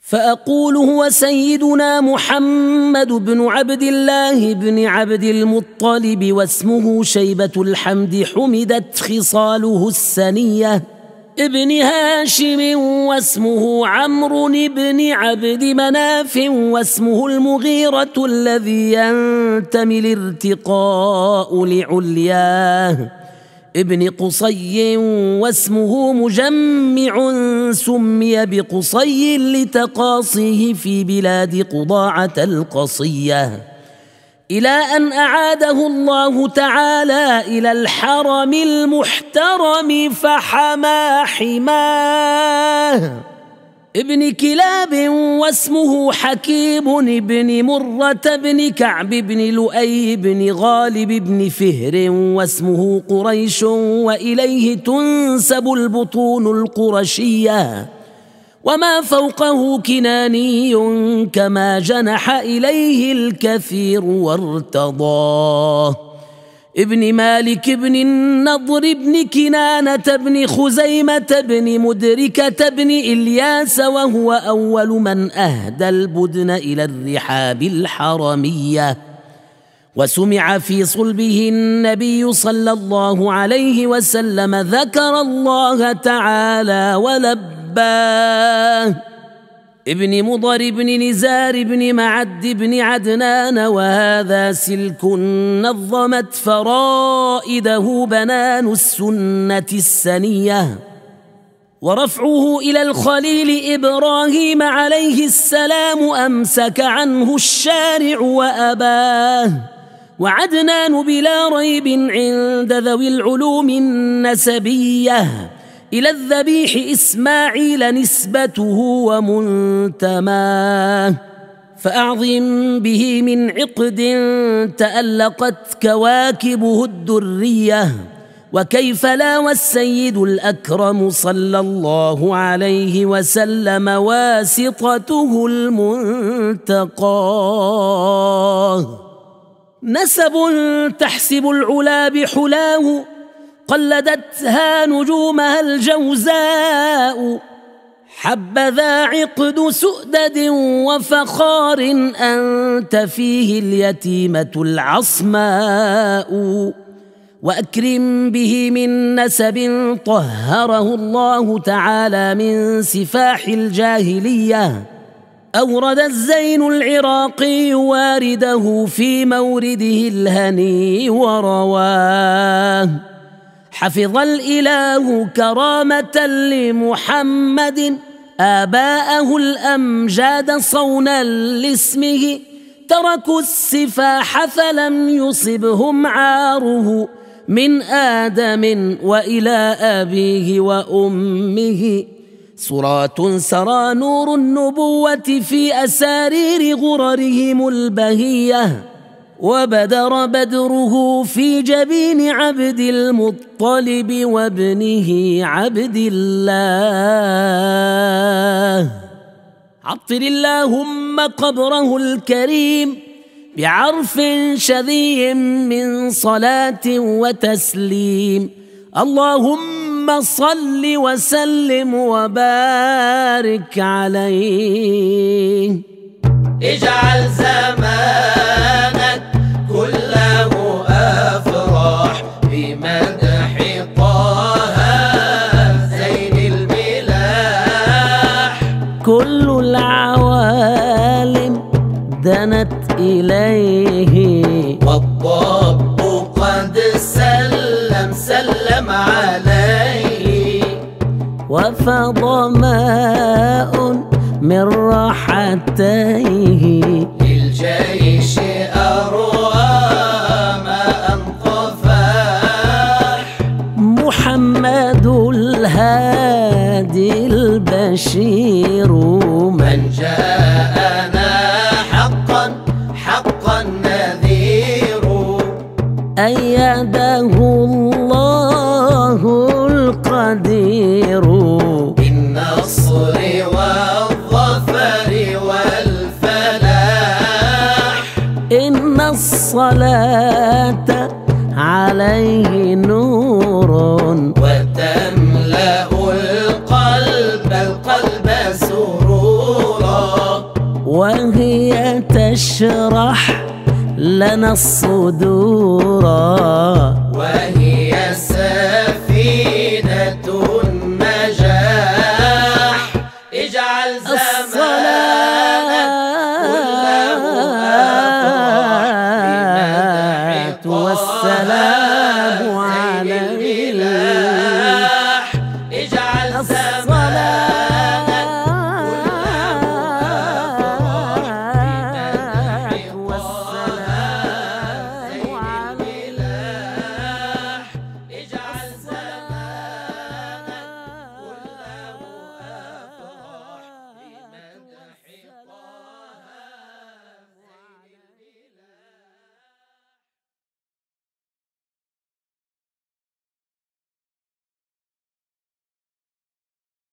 فأقول هو سيدنا محمد بن عبد الله بن عبد المطلب، واسمه شيبة الحمد، حمدت خصاله السنية، ابن هاشم، واسمه عمرو بن عبد مناف، واسمه المغيرة الذي ينتمي الارتقاء لعلياه، ابن قصي، واسمه مجمع، سمي بقصي لتقاصيه في بلاد قضاعة القصية، إلى أن أعاده الله تعالى إلى الحرم المحترم فحمى حماه، ابن كلاب، واسمه حكيم بن مرة بن كعب بن لؤي بن غالب بن فهر، واسمه قريش، وإليه تنسب البطون القرشية، وما فوقه كناني كما جنح إليه الكثير وارتضاه، ابن مالك بن النضر بن كنانة بن خزيمة بن مدركة بن إلياس، وهو أول من أهدى البدن إلى الرحاب الحرمية، وسمع في صلبه النبي صلى الله عليه وسلم ذكر الله تعالى ولباه، ابن مضر بن نزار بن معد بن عدنان، وهذا سلك نظمت فرائده بنان السنة السنية، ورفعه إلى الخليل إبراهيم عليه السلام أمسك عنه الشارع وأباه، وعدنان بلا ريب عند ذوي العلوم النسبية إلى الذبيح إسماعيل نسبته ومنتماه، فأعظم به من عقد تألقت كواكبه الدرية، وكيف لا والسيد الأكرم صلى الله عليه وسلم واسطته المنتقاه، نسب تحسب العلا بحلاه، قلدتها نجومها الجوزاء، حبذا عقد سؤدد وفخار أنت فيه اليتيمة العصماء، وأكرم به من نسب طهره الله تعالى من سفاح الجاهلية، أورد الزين العراقي وارده في مورده الهني ورواه، حفظ الإله كرامة لمحمد آباءه الأمجاد صونا لاسمه، تركوا السفاح فلم يصبهم عاره، من آدم وإلى أبيه وأمه، صراط سرى نور النبوة في أسارير غررهم البهية، وبدر بدره في جبين عبد المطلب وابنه عبد الله، عطر اللهم قبره الكريم بعرف شذي من صلاة وتسليم، اللهم صل وسلم وبارك عليه، اجعل زمانك كله أفراح بمدح طه زين الملاح، كل العوالم دنت إليه، والضب قد سلم عليه، وفض ماء من راحتيه، للجيش أروى ماء طفاح، محمد الهادي البشير، من جاءنا حقا حقا نذير، أيده الله القدير، بالنصر والظفر والفلاح، إن الصلاة عليه نور، وتملأ القلب سرورا، وهي تشرح لنا الصدور، وهي سفينة النجاح. اجعل زمان